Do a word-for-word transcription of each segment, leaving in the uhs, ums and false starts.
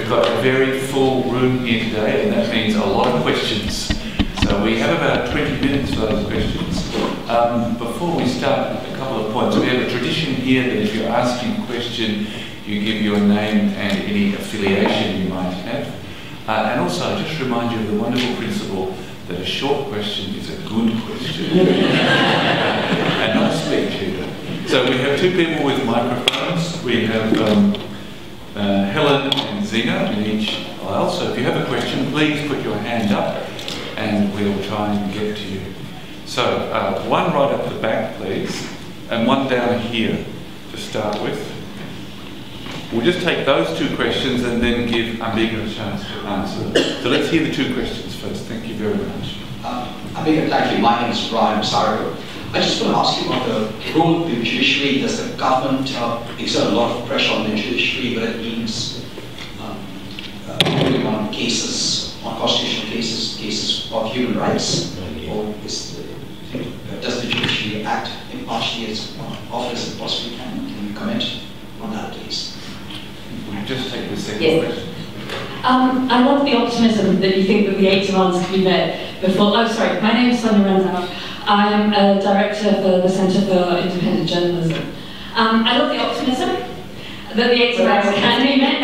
We've got a very full room here today, and that means a lot of questions. So we have about twenty minutes for those questions. Um, before we start, a couple of points. We have a tradition here that if you're asking a question, you give your name and any affiliation you might have. Uh, and also, I just remind you of the wonderful principle that a short question is a good question. And not a speech either. So we have two people with microphones. We have um, uh, Helen and Zena in each aisle. So if you have a question, please put your hand up and we'll try and get to you. So uh, one right up the back, please, and one down here to start with. We'll just take those two questions and then give Ambiga a chance to answer. So let's hear the two questions first. Thank you very much. Uh, Ambiga, thank you. My name is Brian Sargo. I just want to ask you about the role of the judiciary. Does the government uh, exert a lot of pressure on the judiciary, but it means um, uh, ruling on cases, on constitutional cases, cases of human rights? Or is the, does the judiciary act impartially as often as it possibly can? Can you comment on that, please? We'll just take the second yes. question. Um, I love the optimism that you think that the eight demands can be met before. Oh, sorry, my name is Sonia Ranzau. I'm a director for the Centre for Independent Journalism. Um, I love the optimism that the eight demands can be met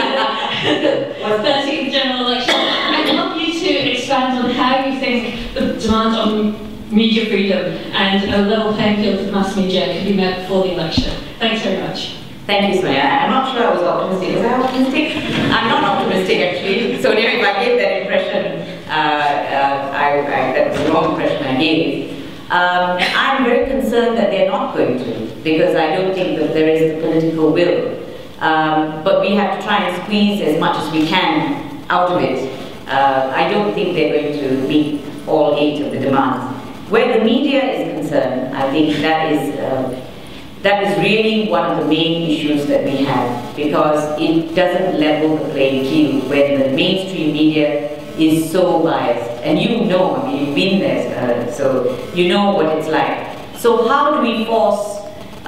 at the thirteenth general election. I'd love you to expand on how you think the demand on media freedom and a level playing field for mass media can be met before the election. Thanks very much. Thank you, Sonia. I'm not sure I was optimistic. Was I optimistic? I'm not optimistic, actually. Sonia, if I gave that impression, uh, uh, I, I, that was the wrong impression I gave. Um, I'm very concerned that they're not going to, because I don't think that there is the political will. Um, but we have to try and squeeze as much as we can out of it. Uh, I don't think they're going to meet all eight of the demands. Where the media is concerned, I think that is uh, That is really one of the main issues that we have, because it doesn't level the playing field when the mainstream media is so biased. And you know, I mean, you've been there, uh, so you know what it's like. So how do we force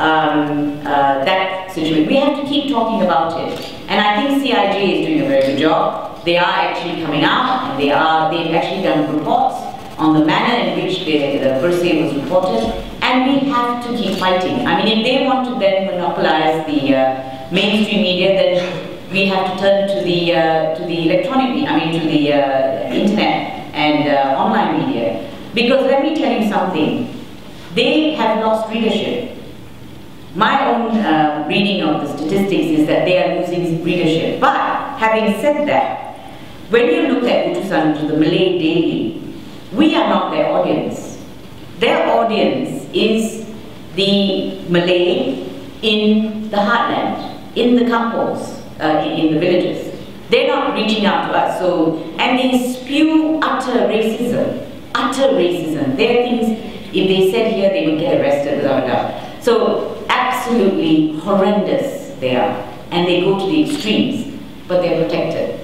um, uh, that situation? We have to keep talking about it. And I think C I J is doing a very good job. They are actually coming out, and they are, they've actually done reports on the manner in which the, the Bersih was reported. And we have to keep fighting. I mean, if they want to then monopolize the uh, mainstream media, then we have to turn to the uh, to the electronic media, I mean to the uh, internet and uh, online media. Because let me tell you something, they have lost readership. My own uh, reading of the statistics is that they are losing readership. But having said that, when you look at Kudos, the Malay Daily, we are not their audience. Their audience is the Malay in the heartland, in the kampos, uh, in, in the villages. They're not reaching out to us, so, and they spew utter racism, utter racism. There are things, if they said here, they would get arrested without a doubt. So, absolutely horrendous they are, and they go to the extremes, but they're protected.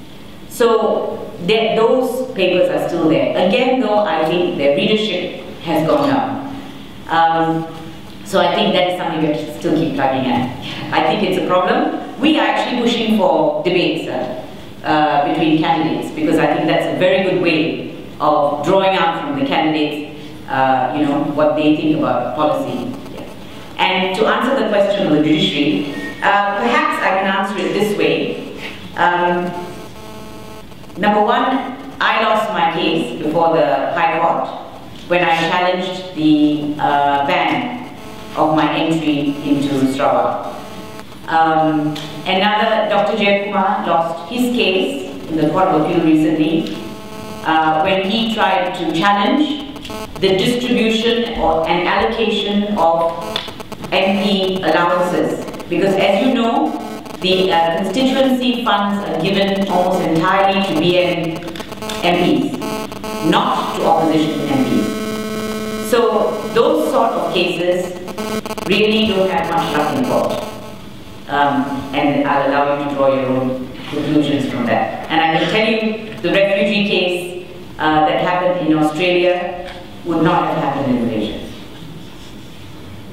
So, those papers are still there. Again, though, I think their readership has gone up. Um, so I think that is something we have to still keep plugging at. I think it's a problem. We are actually pushing for debates uh, uh, between candidates, because I think that's a very good way of drawing out from the candidates, uh, you know, what they think about policy. Yeah. And to answer the question of the judiciary, uh, perhaps I can answer it this way. Um, number one, I lost my case before the High Court when I challenged the uh, ban of my entry into Sarawak. Um, another, Doctor Jayakumar lost his case in the Court of Appeal recently uh, when he tried to challenge the distribution or an allocation of M P allowances. Because as you know, the uh, constituency funds are given almost entirely to B N M Ps, not to opposition M Ps. So those sort of cases really don't have much luck in court. Um, and I'll allow you to draw your own conclusions from that. And I can tell you, the refugee case uh, that happened in Australia would not have happened in Malaysia.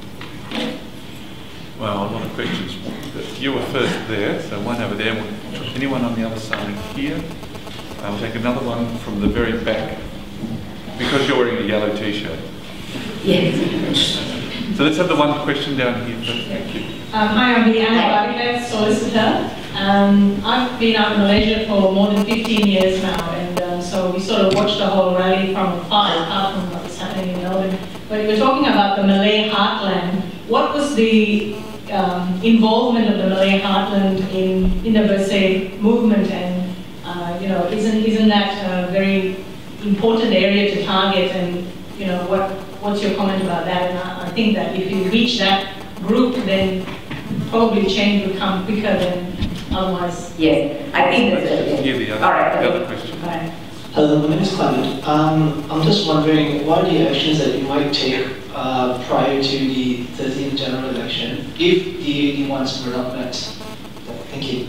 Well, a lot of questions. You were first there, so one over there. Anyone on the other side here? I'll take another one from the very back. Because you're wearing a yellow t-shirt. Yes. So let's have the one question down here first. Thank you. Um, hi, I'm the Ambiga solicitor. Um, I've been out in Malaysia for more than fifteen years now, and um, so we sort of watched the whole rally from afar, apart from what was happening in Melbourne. But you were talking about the Malay heartland. What was the um, involvement of the Malay heartland in, in the Bersih movement, and uh, you know, isn't isn't that a very important area to target? And you know, what what's your comment about that? And I, I think that if you reach that group, then probably change will come quicker than otherwise. Yes, I think that's it. Here the other, All right. the other question. All right. Hello, my name is Clement. Um, I'm just wondering, what are the actions that you might take uh, prior to the thirteenth general election if the demands were not met? Thank you.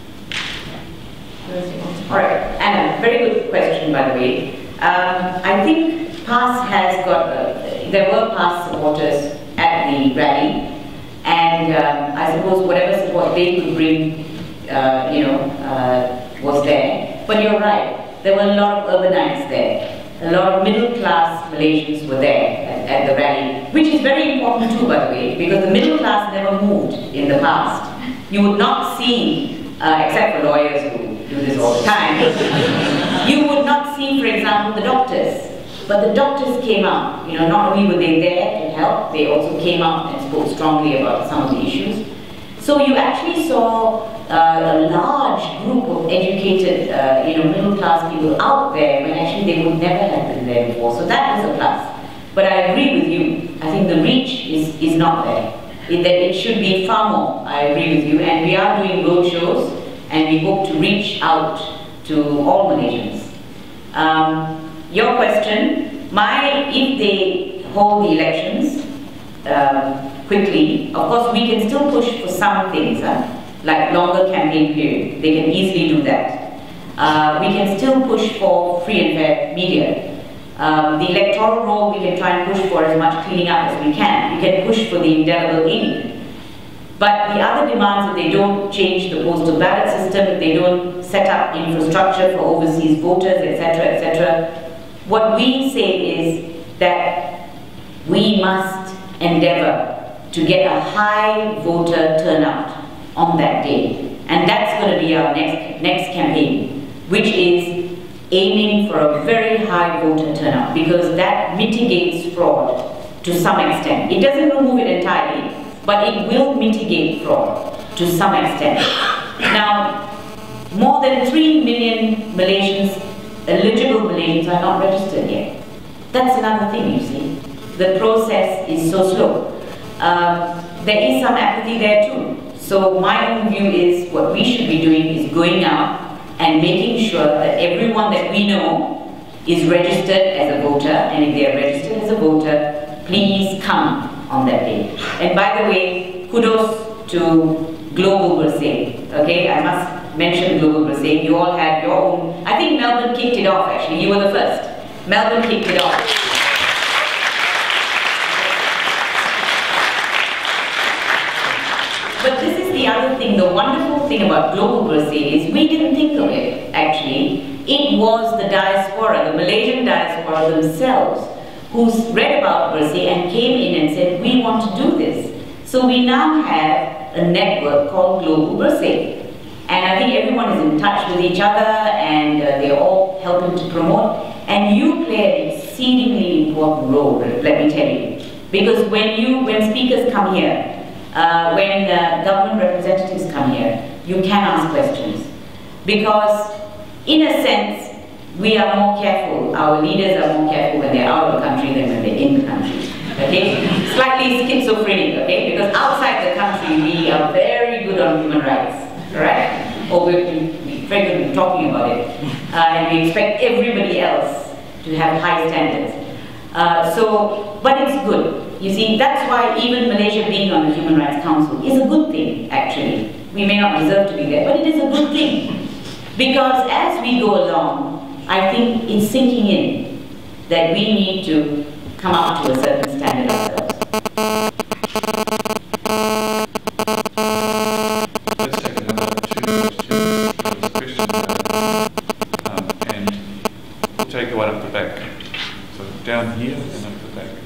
All right, Anna, very good question, by the way. Um, I think P A S has got, uh, there were P A S supporters at the rally, and um, I suppose whatever support they could bring, uh, you know, uh, was there. But you're right. There were a lot of urbanites there. A lot of middle-class Malaysians were there at, at the rally, which is very important too, by the way, because the middle class never moved in the past. You would not see, uh, except for lawyers who do this all the time, you would not see, for example, the doctors. But the doctors came out. You know, not only were they there to help, they also came out and spoke strongly about some of the issues. So you actually saw uh, a large group of educated, uh, you know, middle-class people out there when actually they would never have been there before. So that was a plus. But I agree with you. I think the reach is, is not there. It, that it should be far more. I agree with you. And we are doing road shows, and we hope to reach out to all Malaysians. Um, your question, my, if they hold the elections, um, quickly, of course we can still push for some things, huh? Like longer campaign period. They can easily do that. Uh, we can still push for free and fair media. Um, the electoral roll we can try and push for as much cleaning up as we can. We can push for the indelible ink. But the other demands, if they don't change the postal ballot system, if they don't set up infrastructure for overseas voters, et cetera, et cetera, what we say is that we must endeavor to get a high voter turnout on that day. And that's going to be our next, next campaign, which is aiming for a very high voter turnout, because that mitigates fraud to some extent. It doesn't remove it entirely, but it will mitigate fraud to some extent. Now, more than three million Malaysians, eligible Malaysians, are not registered yet. That's another thing, you see. The process is so slow. Um, there is some apathy there too. So my own view is what we should be doing is going out and making sure that everyone that we know is registered as a voter, and if they are registered as a voter, please come on that day. And by the way, kudos to Global Bersih. Okay, I must mention Global Bersih. You all had your own. I think Melbourne kicked it off actually. You were the first. Melbourne kicked it off. But this is the other thing, the wonderful thing about Global Bersih is we didn't think of it, actually. It was the diaspora, the Malaysian diaspora themselves, who read about Bersih and came in and said, we want to do this. So we now have a network called Global Bersih. And I think everyone is in touch with each other, and uh, they're all helping to promote. And you play an exceedingly important role, let me tell you. Because when you, when speakers come here, Uh, when uh, government representatives come here, you can ask questions. Because, in a sense, we are more careful, our leaders are more careful when they're out of the country than when they're in the country. Okay? Slightly schizophrenic, okay? Because outside the country, we are very good on human rights, right? Or we're very good at talking about it. Uh, and we expect everybody else to have high standards. Uh, so, but it's good. You see, that's why even Malaysia being on the Human Rights Council is a good thing, actually. We may not deserve to be there, but it is a good thing. Because as we go along, I think it's sinking in that we need to come up to a certain standard ourselves. Let's take another two questions. question. Um, and we'll take one up the back. So down here and up the back.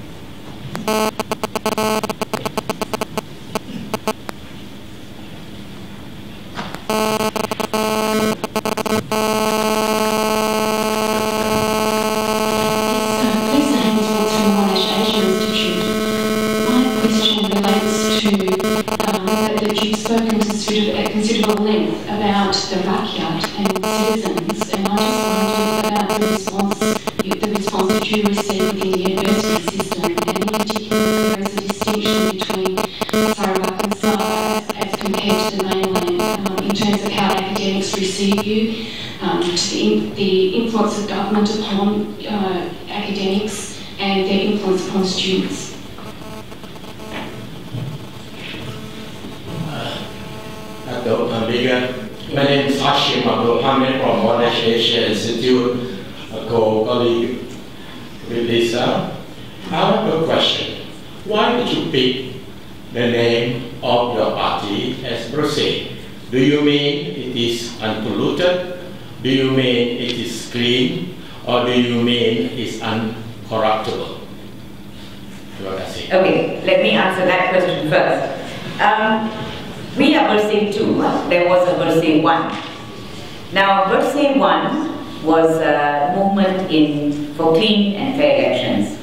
Considerable length about the rakyat and citizens, and I just wondered about the response, the response that you received in the university system, and in particular there is a distinction between Sarawak and Sabah as, as compared to the mainland um, in terms of how academics receive you, um, to the, in, the influence of government upon uh, academics and their influence upon students. Doctor Ambiga. My name is Hashim Abdul Hamid from Monash Asia Institute, a co-colleague with Lisa. I have a question. Why did you pick the name of your party as Bersih? Do you mean it is unpolluted? Do you mean it is clean? Or do you mean it's uncorruptible? Okay, let me answer that question first. Um, We are Bersih two. There was a Bersih one. Now, Bersih one was a movement in for clean and fair elections.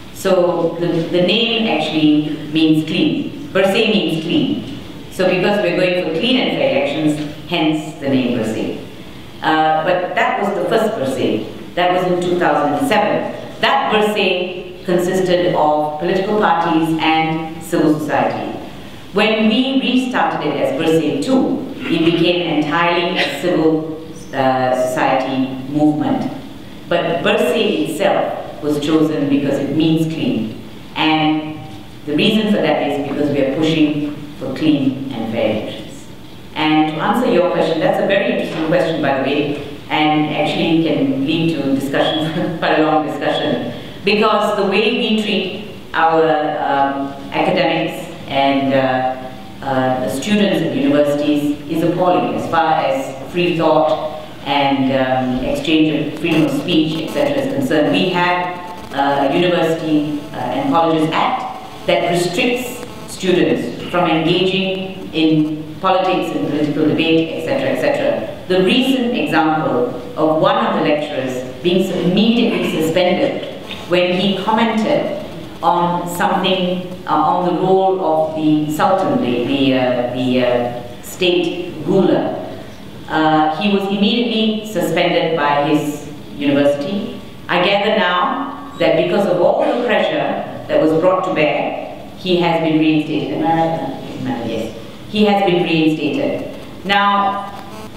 So the, the name actually means clean. Bersih means clean. So because we're going for clean and fair elections, hence the name Bersih. Uh, but that was the first Bersih. That was in two thousand seven. That Bersih consisted of political parties and civil society. When we restarted it as Bersih two, it became entirely a civil uh, society movement. But Bersih itself was chosen because it means clean. And the reason for that is because we are pushing for clean and fair elections. And to answer your question, that's a very interesting question, by the way, and actually can lead to discussion, quite a long discussion, because the way we treat our um, academics and uh, uh, the students at universities is appalling as far as free thought and um, exchange of freedom of speech, et cetera is concerned. We have uh, a University uh, and Colleges Act that restricts students from engaging in politics and political debate, et cetera, et cetera. The recent example of one of the lecturers being immediately suspended when he commented on something, uh, on the role of the Sultan, the, the, uh, the uh, state ruler. Uh, he was immediately suspended by his university. I gather now that because of all the pressure that was brought to bear, he has been reinstated. Am I right? Yes. He has been reinstated. Now,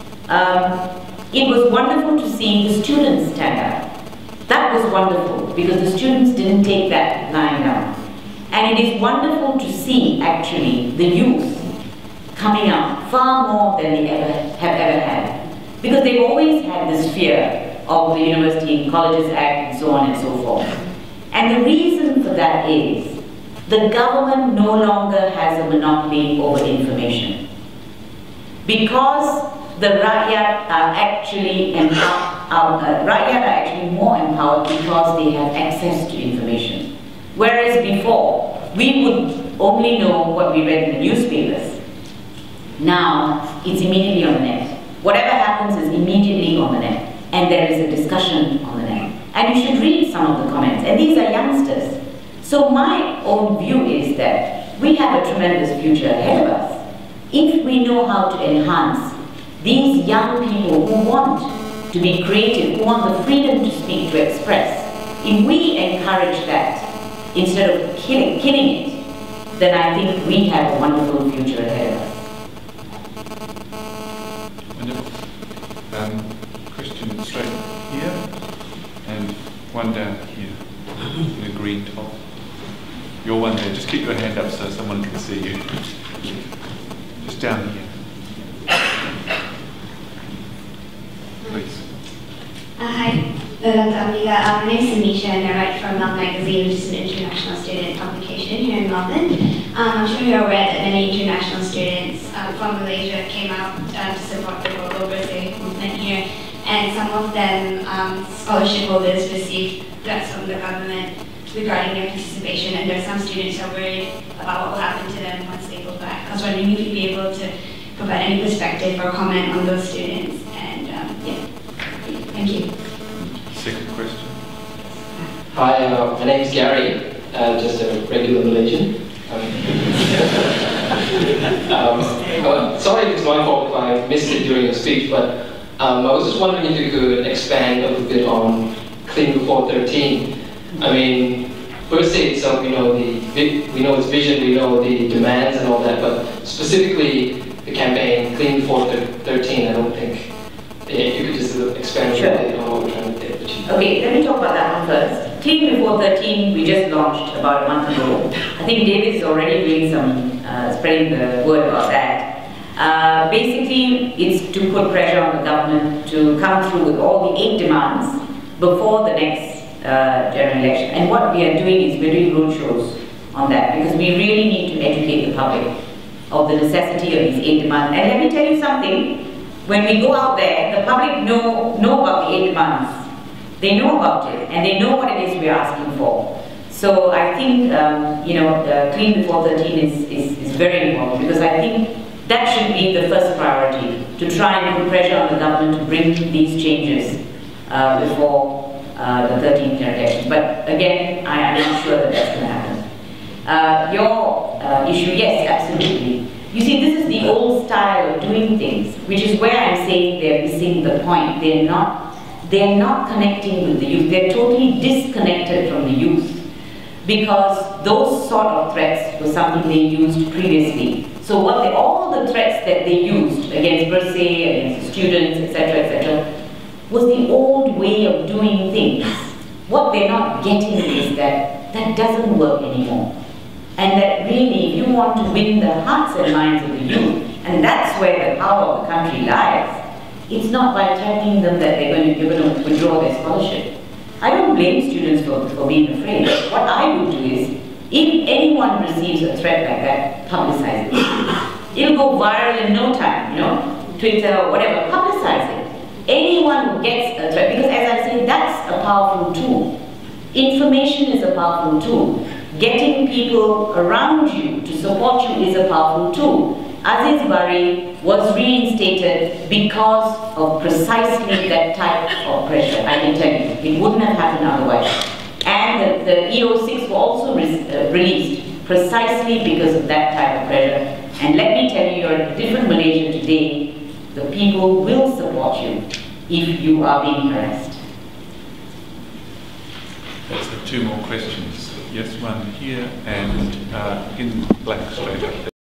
um, it was wonderful to see the students stand up. That was wonderful because the students didn't take that lying down. And it is wonderful to see actually the youth coming out far more than they ever have ever had. Because they've always had this fear of the University and Colleges Act and so on and so forth. And the reason for that is the government no longer has a monopoly over information. Because the Rakyat are actually empowered, uh, uh, Rakyat are actually more empowered because they have access to information. Whereas before, we would only know what we read in the newspapers. Now, it's immediately on the net. Whatever happens is immediately on the net. And there is a discussion on the net. And you should read some of the comments. And these are youngsters. So my own view is that we have a tremendous future ahead of us if we know how to enhance these young people who want to be creative, who want the freedom to speak, to express. If we encourage that instead of killing, killing it, then I think we have a wonderful future ahead of us. Wonderful. Um, question straight here, and one down here in a green top. Your one there. Just keep your hand up so someone can see you. Just down here. Please. Uh, hi, Doctor Ambiga. Uh, my name is Amisha and I write for Melbourne Magazine, which is an international student publication here in Melbourne. Um, I'm sure you're aware that many international students um, from Malaysia came out uh, to support the Global Bersih movement here, and some of them um, scholarship holders received threats from the government regarding their participation, and there are some students who are worried about what will happen to them once they go back. I was wondering if you'd be able to provide any perspective or comment on those students, and um, yeah, thank you. Second question. Hi, uh, my name is Gary, uh, just a regular Malaysian. Um, um, uh, sorry if it's my fault if I missed it during your speech, but um, I was just wondering if you could expand a little bit on Clean Before thirteen. I mean, Bersih itself, we know the we know its vision, we know the demands and all that, but specifically the campaign Clean Before thirteen, I don't think if you could just expand Sure. a bit on what we're trying to achieve. Okay, let me talk about that one first. Clean Before thirteen, we just launched about a month ago. I think David is already doing some, uh, spreading the word about that. Uh, basically, it's to put pressure on the government to come through with all the eight demands before the next uh, general election. And what we are doing is we're doing roadshows on that, because we really need to educate the public of the necessity of these eight demands. And let me tell you something, when we go out there, the public know, know about the eight demands. They know about it, and they know what it is we're asking for. So I think, um, you know, uh, Clean Before thirteen is, is, is very important, because I think that should be the first priority, to try and put pressure on the government to bring these changes uh, before uh, the thirteenth election. But again, I am not sure that that's going to happen. Uh, your uh, issue, yes, absolutely. You see, this is the old style of doing things, which is where I'm saying they're missing the point. They're not, they're not connecting with the youth. They're totally disconnected from the youth, because those sort of threats were something they used previously. So what they, all the threats that they used against Bersih, against students, et cetera, et cetera, was the old way of doing things. What they're not getting is that that doesn't work anymore. And that really, if you want to win the hearts and minds of the youth, and that's where the power of the country lies, it's not by telling them that they're going to, you're going to withdraw their scholarship. I don't blame students for, for being afraid. What I would do is, if anyone receives a threat like that, publicize it. It'll go viral in no time, you know, Twitter or whatever, publicize it. Anyone who gets a threat, because as I say, that's a powerful tool. Information is a powerful tool. Getting people around you to support you is a powerful tool. Aziz Bari was reinstated because of precisely that type of pressure, I can tell you. It wouldn't have happened otherwise. And the, the E O six were also re uh, released precisely because of that type of pressure. And let me tell you, you're a different Malaysia today. The people will support you if you are being harassed. Let's have two more questions. Yes, one here and uh, in black straight up there.